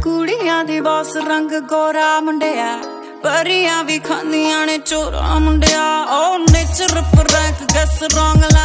ਕੁੜੀਆਂ ਦੀ ਬੌਸ ਰੰਗ ਗੋਰਾ ਮੁੰਡਿਆ, ਪਰੀਆਂ ਵੀ ਖਾਂਦੀਆਂ ਨੇ ਚੋਰਾ ਮੁੰਡਿਆ। ਉਹ ਨੇਚਰ ਫਰੈਂਕ ਗੈਸ ਰੌਂਗ